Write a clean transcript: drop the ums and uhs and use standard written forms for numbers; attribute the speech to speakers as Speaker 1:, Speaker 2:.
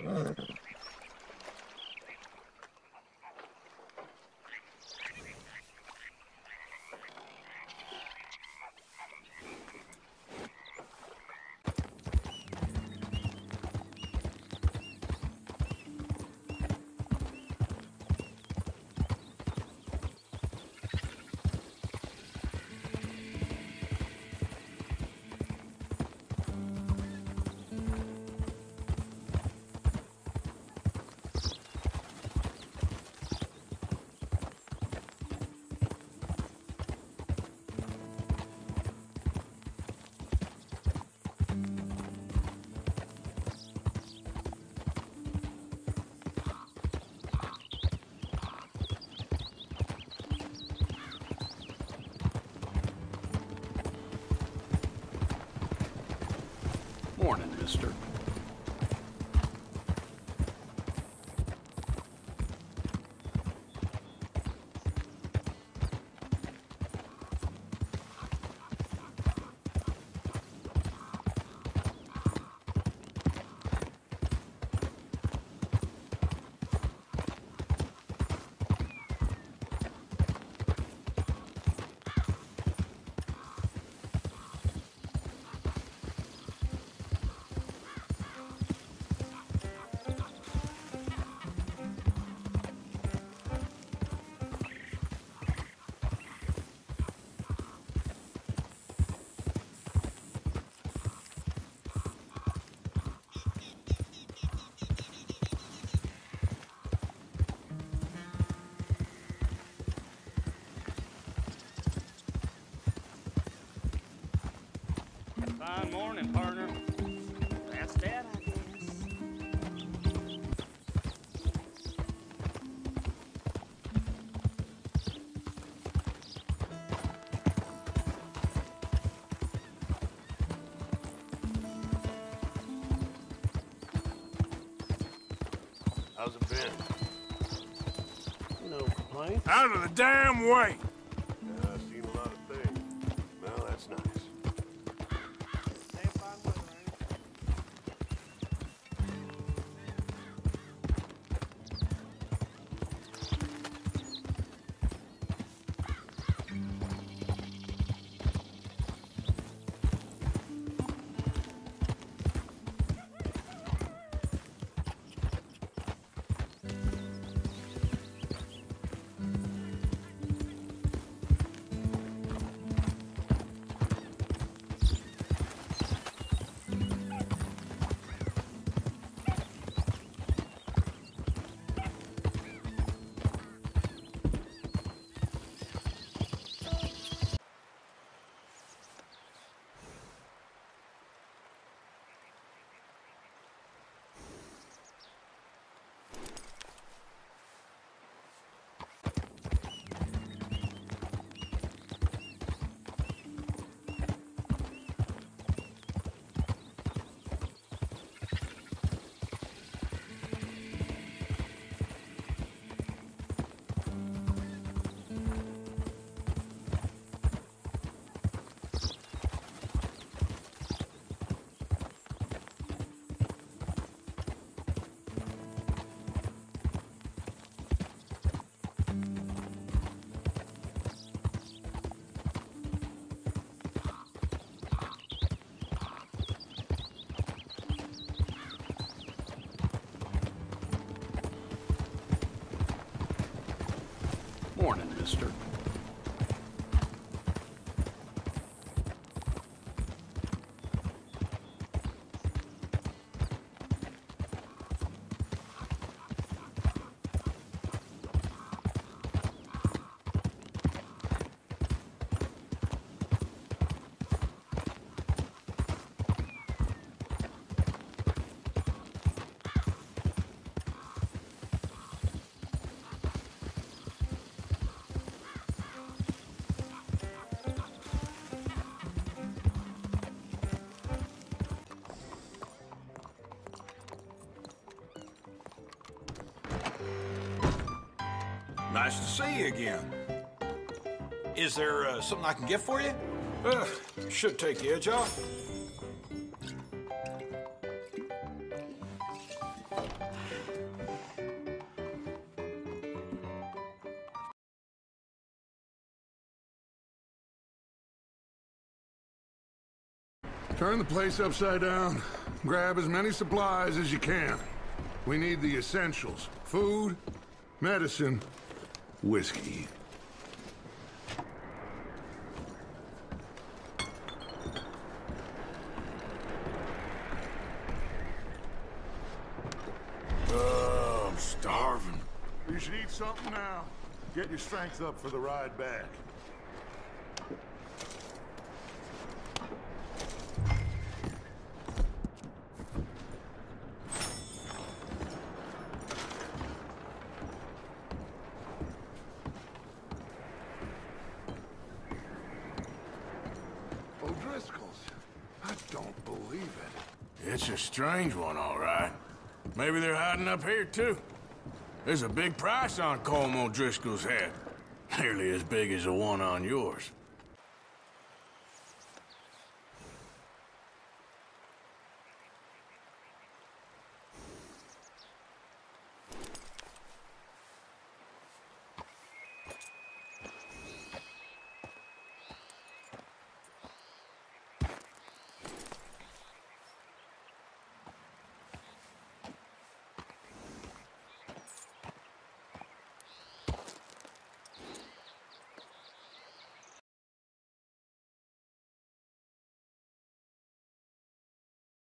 Speaker 1: Morning, mister.
Speaker 2: Fine morning, partner. That's that, I guess.
Speaker 3: How's it been?
Speaker 4: No complaints.
Speaker 3: Out of the damn way! I've seen a lot of things. Well, that's nice.
Speaker 2: Damn fine weather, ain't
Speaker 1: Morning, mister.
Speaker 5: Nice to see you again. Is there something I can get for you? Should take the edge off.
Speaker 4: Turn the place upside down. Grab as many supplies as you can. We need the essentials. Food, medicine, whiskey.
Speaker 3: I'm starving. You should eat something now. Get your strength up for the ride back.
Speaker 4: O'Driscoll's. I don't believe it.
Speaker 6: It's a strange one, all right. Maybe they're hiding up here, too. There's a big price on Colm O'Driscoll's head. Nearly as big as the one on yours.